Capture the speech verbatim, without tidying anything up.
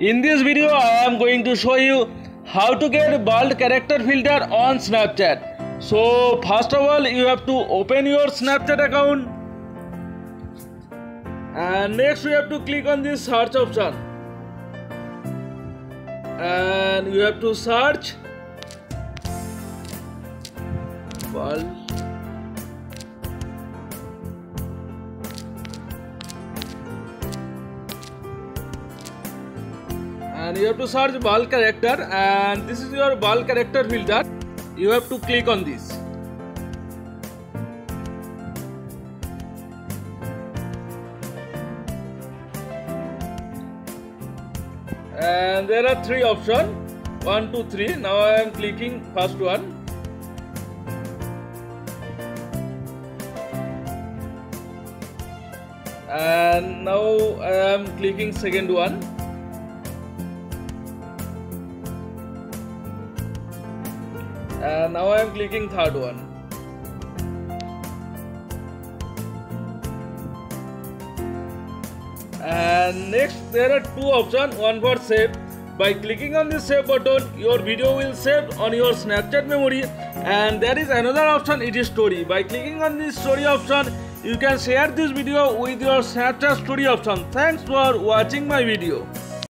In this video, I am going to show you how to get bold character filter on Snapchat. So first of all, you have to open your Snapchat account, and next you have to click on this search option, and you have to search bold. And you have to search bold character, and this is your bold character filter. You have to click on this. And there are three options, one, two, three. Now I am clicking first one. And now I am clicking second one. And now I am clicking third one. And next there are two options, one for save. By clicking on this save button, your video will save on your Snapchat memory. And there is another option, it is story. By clicking on this story option, you can share this video with your Snapchat story option. Thanks for watching my video.